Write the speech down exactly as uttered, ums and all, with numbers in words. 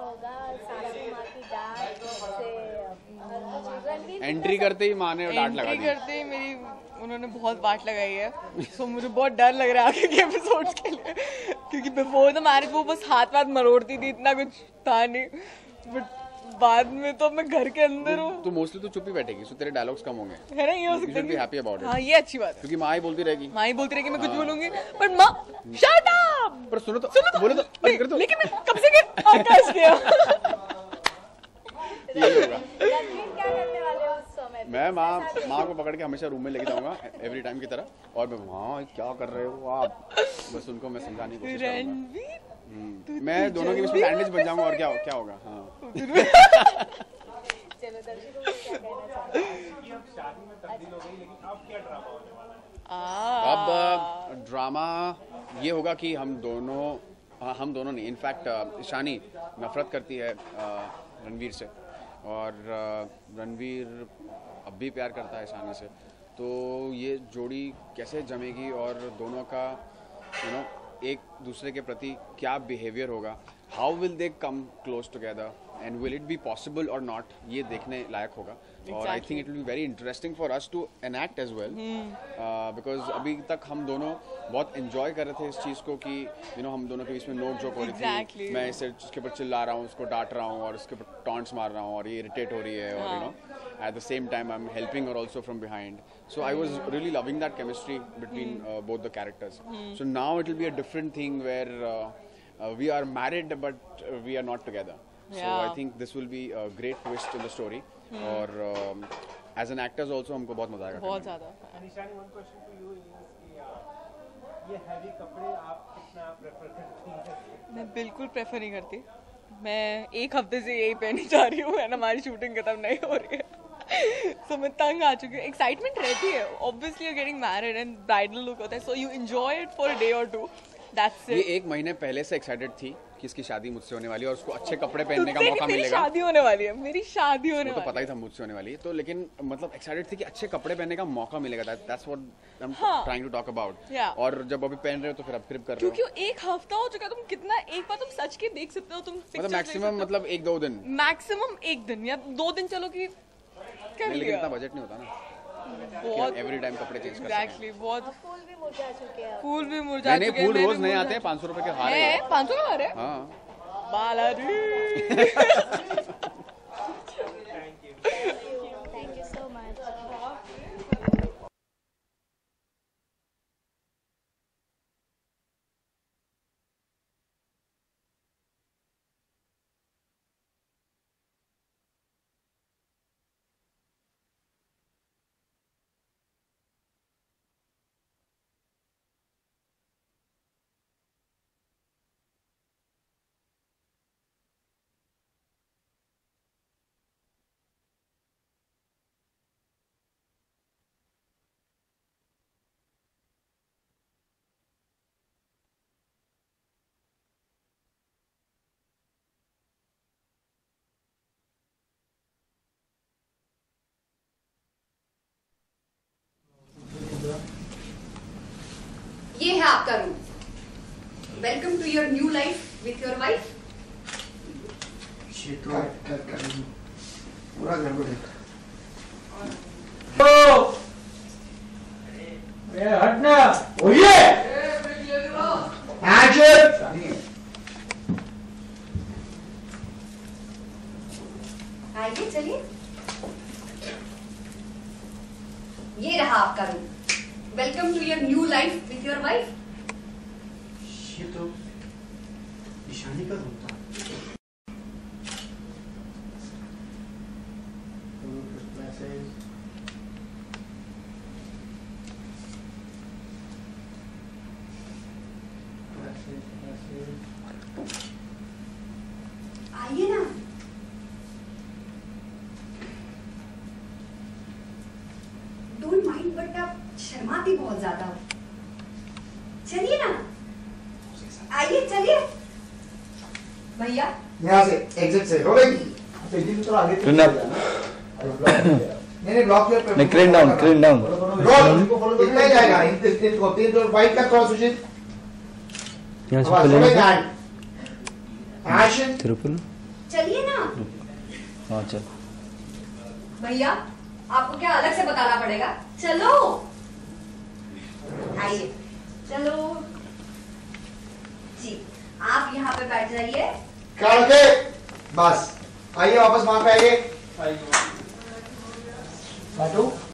होगा सासू माँ की डांट से। एंट्री करते ही माँ ने डांट लगा दी। एंट्री करते ही मेरी उन्होंने बहुत वाट लगाई है, सो मुझे बहुत डर लग रहा है आगे के एपिसोड्स के लिए, क्योंकि बिफोर द मैरिज वो बस हाथ वाथ मरोड़ती थी, इतना कुछ था नहीं, बट बाद में तो मैं घर के अंदर हूँ तो मोस्टली तो चुप ही बैठेगी, सो तेरे डायलॉग्स कम होंगे, है ना, ये हो सकता है। Happy about it. हाँ ये अच्छी बात है, क्योंकि माँ ही बोलती रहेगी, माँ ही बोलती रहेगी, मैं कुछ बोलूंगी बट माँ शट अप, पर सुनो तो सुनो तो बोलो तो नहीं, कर दो। लेकिन मैं कब से कर आकाश किया यही होगा। रणवीर क्या करने वाले हो उस समय? मैं माँ माँ को पकड़ के हमेशा रूम में लेके जाऊंगा एवरी टाइम की तरह, और मैं माँ क्या कर रहे हो आप, बस उनको मैं समझाने की कोशिश करूंगा। रणवीर मैं दोनों के बीच में सैंडविच बन जाऊंगा और क्या क्या होगा। हाँ चलो दर्शकों को क्या कहना चाहते हैं? अब ड्रामा ये होगा कि हम दोनों हाँ, हम दोनों नहीं, इनफैक्ट ईशानी नफरत करती है रणवीर से, और रणवीर अब भी प्यार करता है ईशानी से, तो ये जोड़ी कैसे जमेगी और दोनों का यू नो एक दूसरे के प्रति क्या बिहेवियर होगा, how will they come close together and will it be possible और नॉट, ये देखने लायक होगा। और I think it will be very interesting for us to enact as well, because अभी तक हम दोनों बहुत एंजॉय कर रहे थे इस चीज़ को कि यू नो हम दोनों के बीच में नोक जोक हो रही exactly. थी, मैं इसे उसके ऊपर चिल्ला रहा हूँ, उसको डांट रहा हूँ और उसके ऊपर टॉन्ट्स मार रहा हूँ और ये इरिटेट हो रही है, और you know at the same time I'm helping her also from behind, so I was really loving that chemistry between uh, both the characters. So now it will be a different thing where uh, uh, we are married but uh, we are not together. So Yeah. I think this will be a great twist in the story, और um, as an actors also हमको बहुत मजा आएगा। बहुत ज्यादा। निशानी, one question to you is कि ये heavy कपड़े आप कितना prefer करती हैं? मैं बिल्कुल प्रेफर नहीं करती, मैं एक हफ्ते से यही पहनी जा रही हूँ, एंड हमारी शूटिंग खत्म नहीं हो रही है, सो so, मैं तंग आ चुकी हूँ। एक्साइटमेंट रहती है, obviously you getting married and bridal look होता है, so you enjoy it for a day और टू, दैट्स ये इट। एक महीने पहले से एक्साइटेड थी कि इसकी शादी मुझसे होने वाली है और उसको अच्छे कपड़े पहनने का मौका मेरी मिलेगा। शादी होने वाली है, मेरी शादी होने वो तो वाली पता ही था मुझसे होने वाली है, तो लेकिन मतलब एक्साइटेड थी कि अच्छे कपड़े पहनने का मौका मिलेगा, that's what I am trying to talk about. Yeah. और जब अभी पहन रहे हो तो फिर अब क्रिप कर रहे हो, क्योंकि एक हफ्ता हो चुका है, तुम कितना एक बार तुम सच के देख सकते हो, तुम मतलब मैक्सिमम मतलब एक दो दिन, मैक्सिमम एक दिन या दो दिन, चलो कि कर लेकिन लिया। इतना बजट नहीं होता ना बहुत एवरी टाइम कपड़े चेंज कर सकते हैं। एग्जैक्टली, बहुत फूल भी मुरझा चुके हैं। फूल भी मुरझा नहीं चुके हैं, फूल मैं रोज भी नए मुरझा आते हैं, पाँच सौ रुपए के हार है, है। पाँच सौ का हार है, हाँ Balaji. Thank you so much. ये है आपका room, welcome to your new life with your wife. पूरा घर को देख। हटना। ओए एक्शन। आइए चलिए, ये रहा आपका room, welcome to your new life with your wife. ये तो ईशानी का रूम था। आइए ना, डोंट माइंड, बट आप शर्माती बहुत ज्यादा हो। चलिए ना, आइए चलिए भैया। यहाँ से एग्जिट से हो गई। एग्जिट तो आगे Clean up. नहीं नहीं ब्लॉक किया। नहीं clean down clean down roll इतना ही जाएगा। इन तीन तीन को तीन तो वाइट का क्रॉस सुशील। यहाँ से आवाज पहले सुनेगा। एक्शन। ट्रिपल चलिए ना। हाँ चल। भैया आपको क्या अलग से बताना पड़ेगा? चलो आइए। चलो जी, आप यहाँ पे बैठ जाइए। करके बस आइए वापस वहां पे आइए। बैठो।